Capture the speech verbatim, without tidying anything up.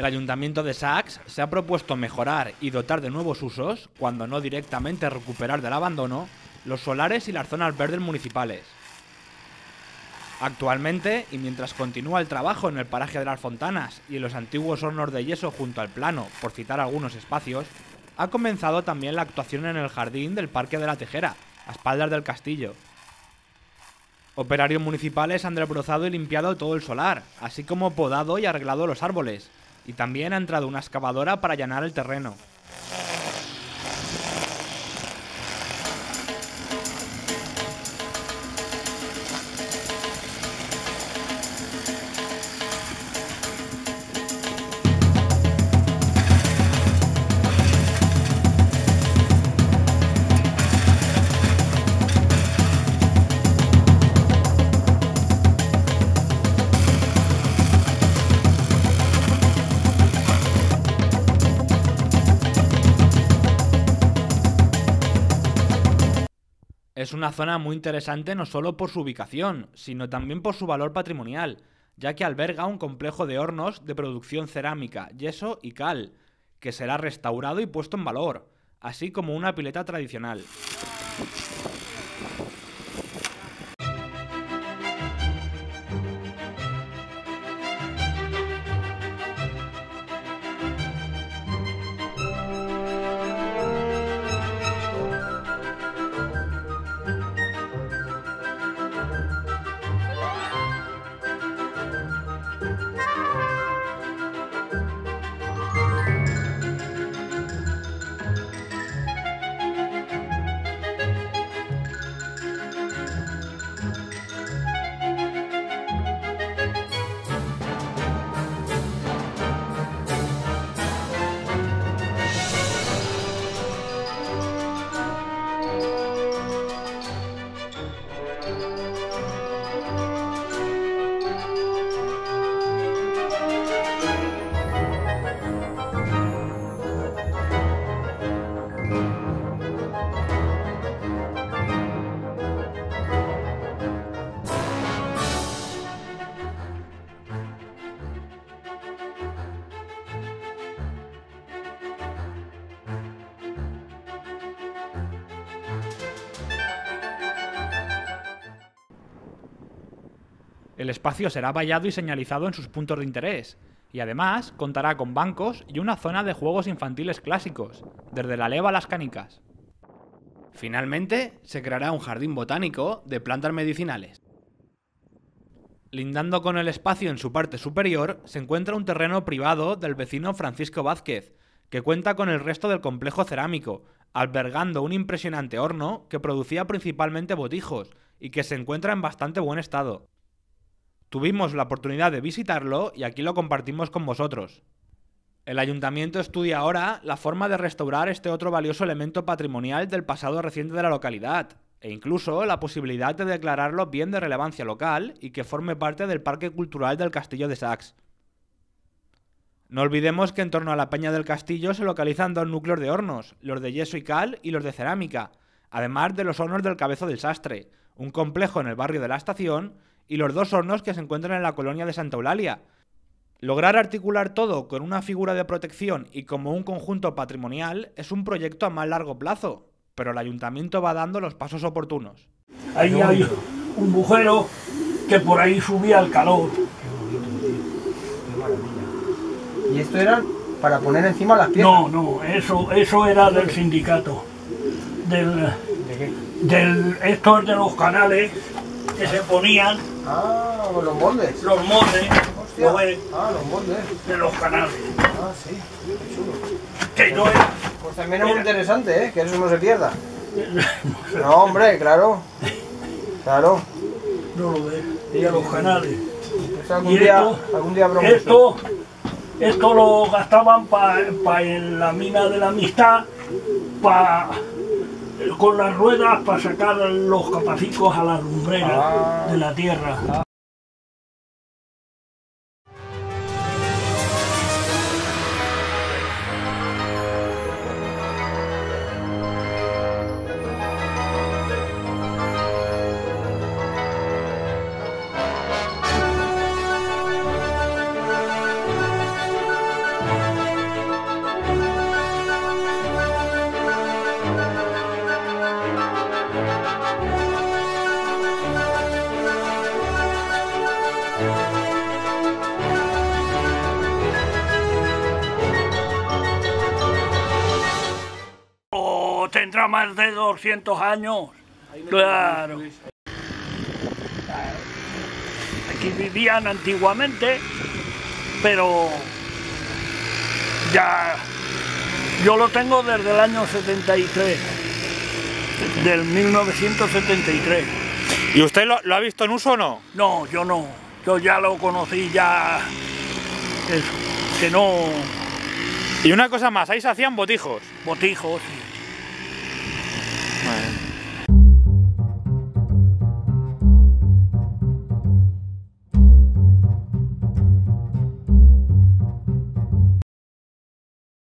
El Ayuntamiento de Sax se ha propuesto mejorar y dotar de nuevos usos, cuando no directamente recuperar del abandono, los solares y las zonas verdes municipales. Actualmente, y mientras continúa el trabajo en el paraje de las Fontanas y en los antiguos hornos de yeso junto al plano, por citar algunos espacios, ha comenzado también la actuación en el jardín del Parque de la Tejera, a espaldas del castillo. Operarios municipales han desbrozado y limpiado todo el solar, así como podado y arreglado los árboles, y también ha entrado una excavadora para allanar el terreno. Es una zona muy interesante no solo por su ubicación, sino también por su valor patrimonial, ya que alberga un complejo de hornos de producción cerámica, yeso y cal, que será restaurado y puesto en valor, así como una pileta tradicional. El espacio será vallado y señalizado en sus puntos de interés, y además contará con bancos y una zona de juegos infantiles clásicos, desde la leva a las canicas. Finalmente, se creará un jardín botánico de plantas medicinales. Lindando con el espacio en su parte superior, se encuentra un terreno privado del vecino Francisco Vázquez, que cuenta con el resto del complejo cerámico, albergando un impresionante horno que producía principalmente botijos y que se encuentra en bastante buen estado. Tuvimos la oportunidad de visitarlo y aquí lo compartimos con vosotros. El ayuntamiento estudia ahora la forma de restaurar este otro valioso elemento patrimonial del pasado reciente de la localidad, e incluso la posibilidad de declararlo bien de relevancia local y que forme parte del Parque Cultural del Castillo de Sax. No olvidemos que en torno a la Peña del Castillo se localizan dos núcleos de hornos, los de yeso y cal y los de cerámica, además de los hornos del Cabezo del Sastre, un complejo en el barrio de la Estación, y los dos hornos que se encuentran en la colonia de Santa Eulalia. Lograr articular todo con una figura de protección y como un conjunto patrimonial es un proyecto a más largo plazo, pero el ayuntamiento va dando los pasos oportunos. Ahí hay un bujero que por ahí subía el calor. ¿Y esto era para poner encima las piezas? No, no, eso, eso era del sindicato. Del, ¿De qué? del, estos de los canales que se ponían. Ah, los moldes. Los moldes. Hostia. ¿Lo ves? Ah, los moldes. De los canales. Ah, sí, qué chulo. Que no era. Pues también es muy interesante, ¿eh? Que eso no se pierda. No, hombre, claro. Claro. No lo ves. Y a los canales. Eso algún, Y día, esto, algún día habrá un esto, esto lo gastaban para pa en la mina de la Amistad, pa, con las ruedas para sacar los capacicos a la lumbrera Ah. de la tierra. Ah. tendrá más de doscientos años. Claro. Aquí vivían antiguamente, pero ya yo lo tengo desde el año setenta y tres, del mil novecientos setenta y tres. ¿Y usted lo, lo ha visto en uso o no? No, yo no, yo ya lo conocí, ya eso, que no... Y una cosa más, ahí se hacían botijos. Botijos, sí.